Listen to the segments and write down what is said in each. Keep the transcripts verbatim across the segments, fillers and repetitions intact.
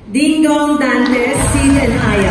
Dingdong Dantes, Sid and Aya.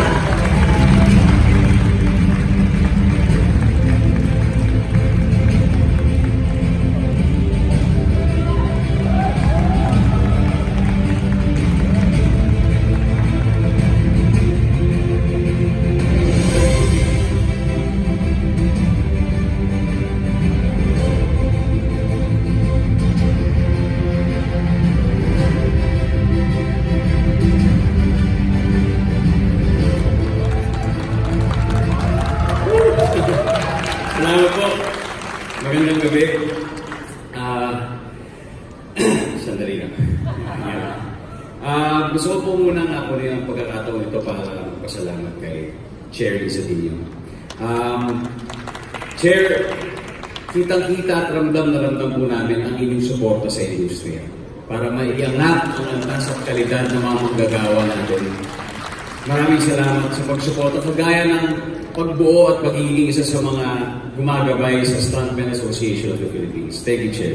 Salamat po. Magandang gabi. Uh, sandali lang. Uh, gusto ko po muna ako rin ang pagkakataon ito para magpasalamat kay Chair Isadinho. Um, Chair, kitang-kita at ramdam na ramdam po namin ang inyong suporta sa industriya para maiangat ang antas at kalidad ng mga manggagawa natin. Maraming salamat sa pagsuporta. Kagaya ng pagbuo at pagiging isa sa mga gumagabay sa Stuntmen Association of the Philippines. Thank you, Chair.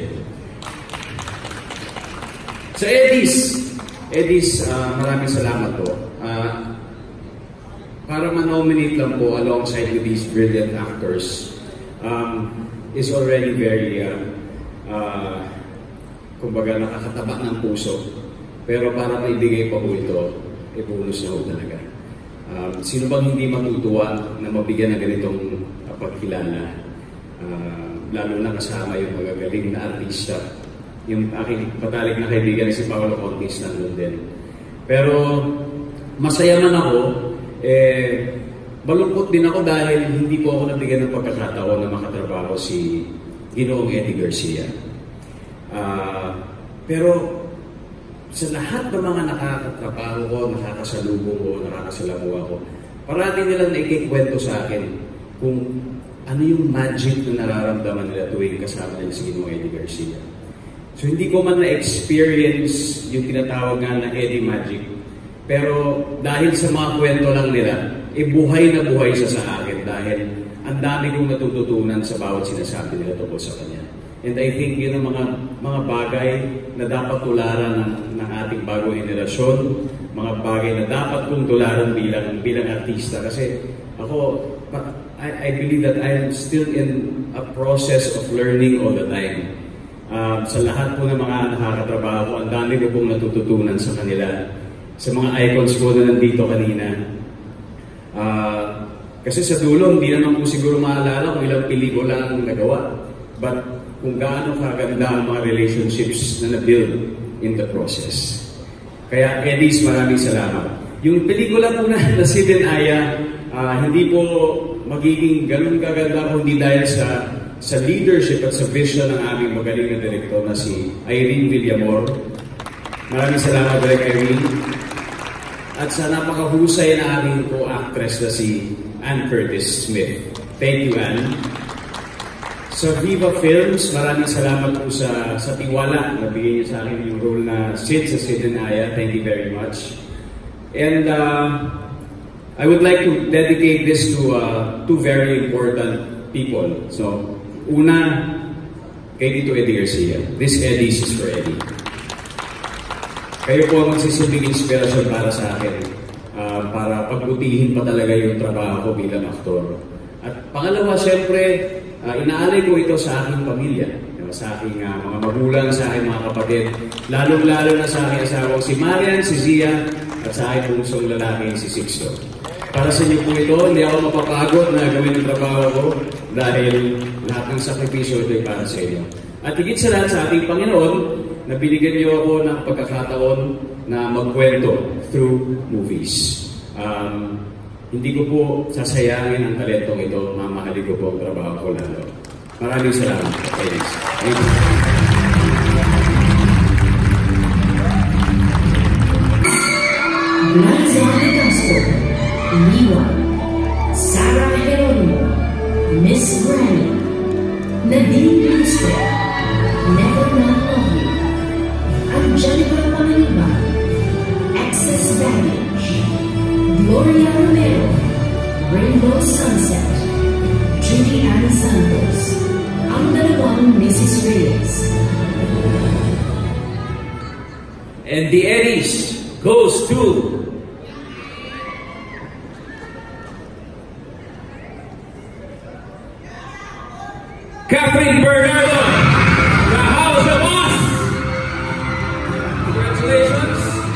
Sa Eddies, Eddies, uh, maraming salamat po. Uh, para ma-nominate lang po alongside with these brilliant actors um, is already very, uh, uh, kumbaga, nakakataba ng puso. Pero para maibigay pa po ito, e bonus na po talaga. Um, sino bang hindi matutuwa na mabigyan ng ganitong uh, pagkilala? Uh, lalo na kasama yung magagaling na artista. Yung aking patalik na kaibigan si Paolo Contis nandun din. Pero masaya man ako, eh, malungkot din ako dahil hindi po ako nabigyan ng pagkakataon na makatrabaho si Ginoong Eddie Garcia. Uh, pero sa lahat ng mga nakakatrabaho ko, nakakasalubong ko, nakakasalamuha ko, parating nilang naikikwento sa akin kung ano yung magic na nararamdaman nila tuwing kasama nila si Ginoong Eddie Garcia. So hindi ko man na-experience yung tinatawag nga na Eddie Magic, pero dahil sa mga kwento lang nila, eh buhay na buhay siya sa akin dahil ang dami kong natututunan sa bawat sinasabi nila tungkol sa kanya. And I think yun ang mga, mga bagay na dapat tularan ng, ng ating bagong henerasyon, mga bagay na dapat kong tularan bilang, bilang artista. Kasi ako, I, I believe that I am still in a process of learning all the time. Um, sa lahat po ng mga nakakatrabaho ko, ang dami ko pong natututunan sa kanila. Sa mga icons ko na nandito kanina. Uh, kasi sa dulo, hindi naman po siguro maalala kung ilang pelikula ang nagawa. But kung gaano kaganda ang mga relationships na na-build in the process. Kaya, Eddies, maraming salamat. Yung pelikula po na, na Sid and Aya, uh, hindi po magiging ganun kaganda kundi dahil sa sa leadership at sa vision ng aming magaling na direktor na si Irene Villamor. Maraming salamat, Direk Irene. At sa napakahusay na aming co-actress na si Ann Curtis Smith. Thank you, Ann. Sa Viva Films, maraming salamat po sa, sa tiwala na bigyan niyo sa akin yung role na Sid sa Sid and Aya. Thank you very much. And uh, I would like to dedicate this to uh, two very important people. So, una, kay Tito Eddie Garcia. This Eddies is for Eddie. Kayo po ang magsisilbing inspirasyon para sa akin uh, para pagbutihin pa talaga yung trabaho ko bilang aktor. At pangalawa, siyempre, uh, inaalay ko ito sa aking pamilya, sa aking uh, mga magulang, sa aking mga kapatid, lalong-lalo na sa aking asawang si Marian, si Zia, at sa aking punsong lalaki si Sixto. Para sa inyo po ito, hindi ako mapapagod na gawin ang trabaho ko dahil lahat ng sakripisyo ito ay para sa inyo. At higit sa lahat sa ating Panginoon, na binigyan niyo ako ng pagkakataon na magkwento through movies. Um, hindi ko po sasayangin ang talentong ito, mamahalin ko po ang trabaho ko lalo. Maraming salamat. Thank you. Grazia Castro, Liwa, Sarah Heronimo, Miss Granny, Nadine Lustre, Never Not Love You, Angelica Pamaniba, Access Baggage, Gloria Romero, Rainbow Sunset, Judy Ann Santos, ang dalawang Missus Reyes. And the Eddies, goes to Catherine Bernardo, the House of Us. Congratulations.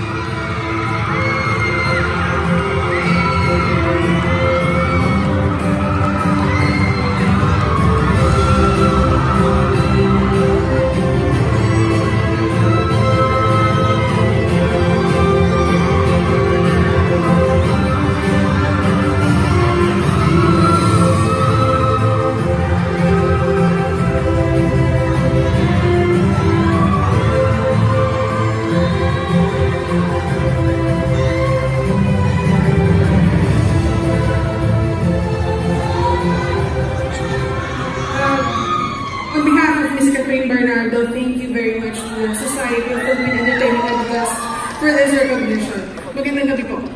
Bernardo, thank you very much to the Society of Philippine Entertainment Editors for this recognition. Magandang gabi po.